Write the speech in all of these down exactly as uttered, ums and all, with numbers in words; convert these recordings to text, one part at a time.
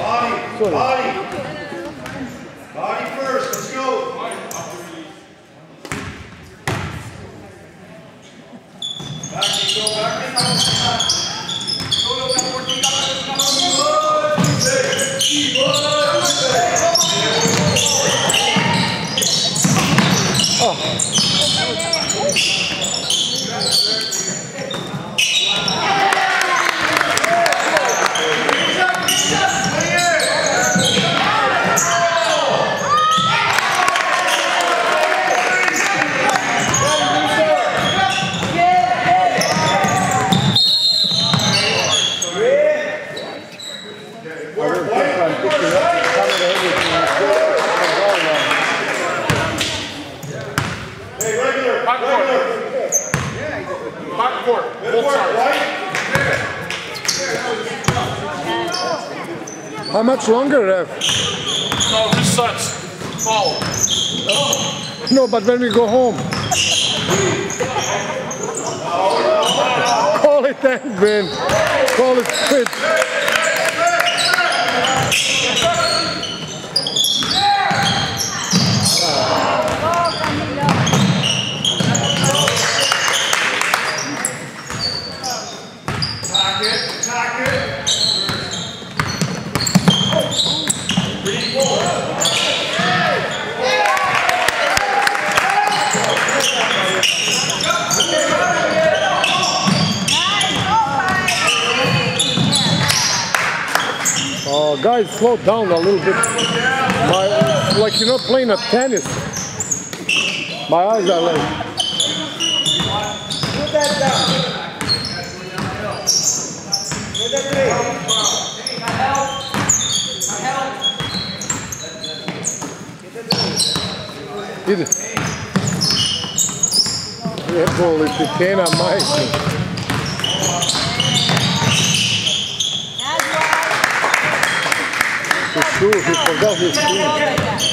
Body, body. Body first, let's go. Back, go back, back. How much longer, Ref? No, this sucks. Fall. No, but when we go home. Call it end, Ben. Call it quit. Oh, guys, slow down a little bit. My, like you're not playing a tennis. My eyes are like. Put that down. Put that down. Ide. Jeboli ti Kena majke. His shoes, he forgot his shoes.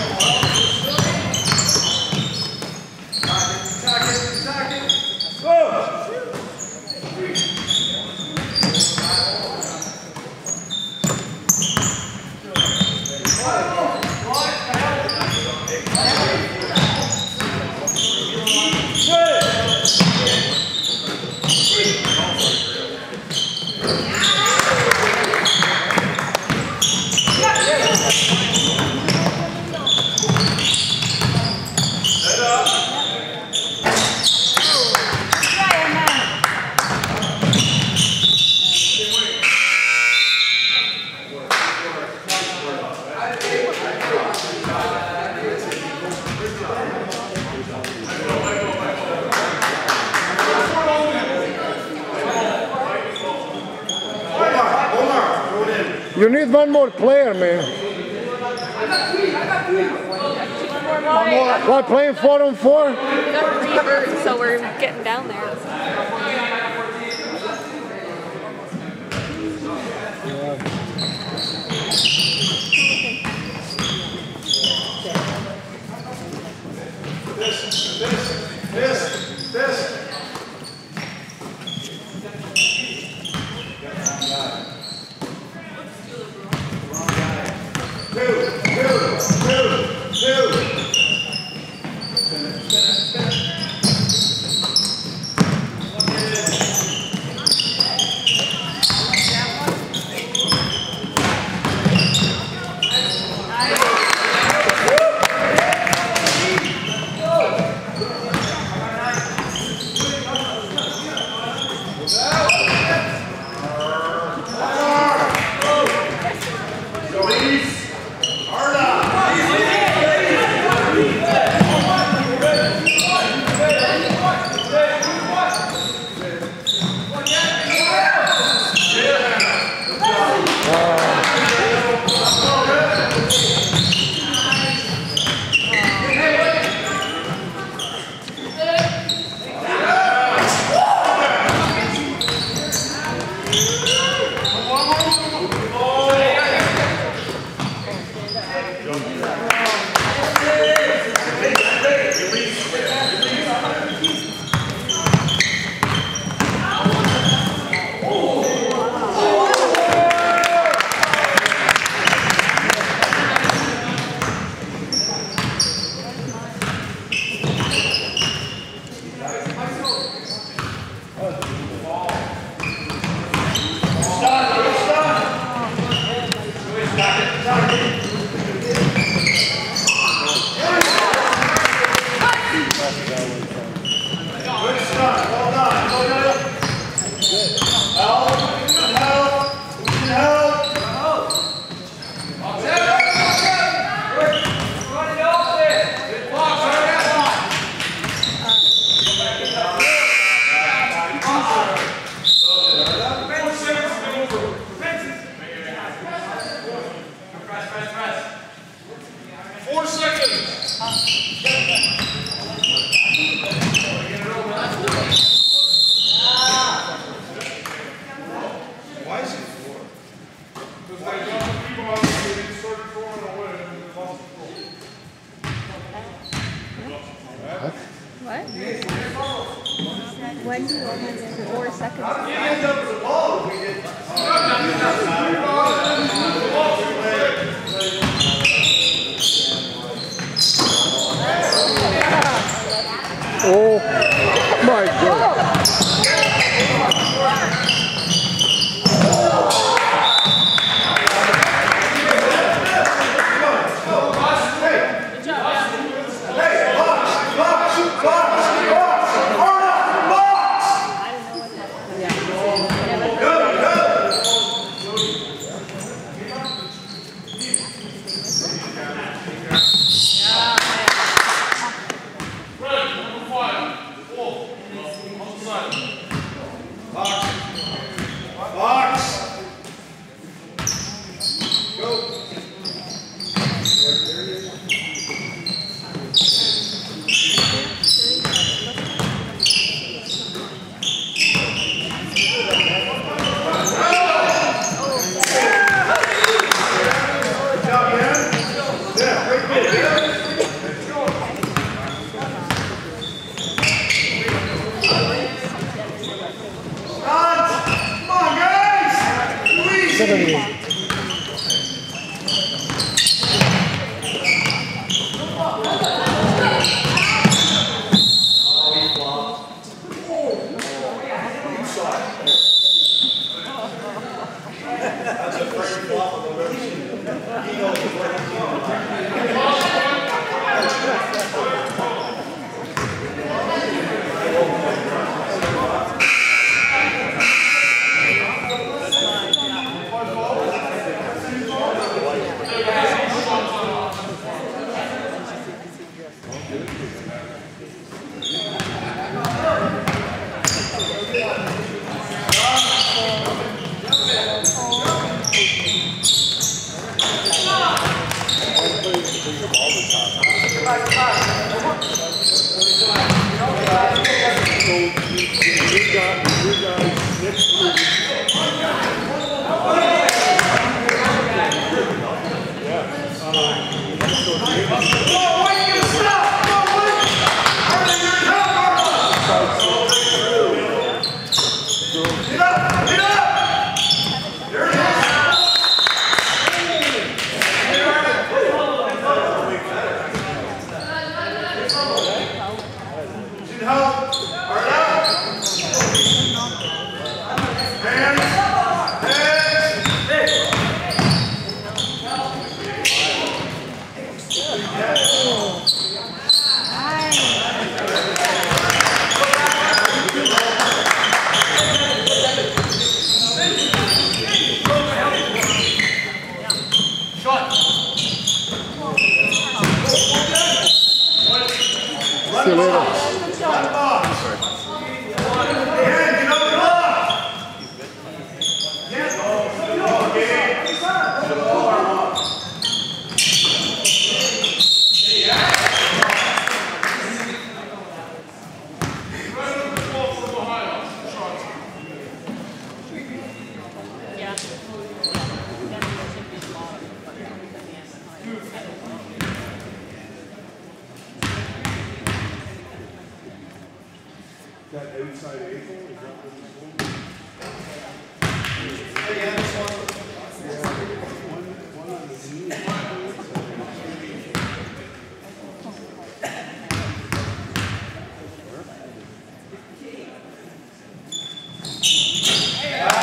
You need one more player, man. One more. What, playing four on four? We got three birds, so we're getting down there. This, this, this, this. How did you end up with the ball if we didn't? Oh my God. See you later. That outside ankle, is that what it's called? One, one on the knee. Yeah.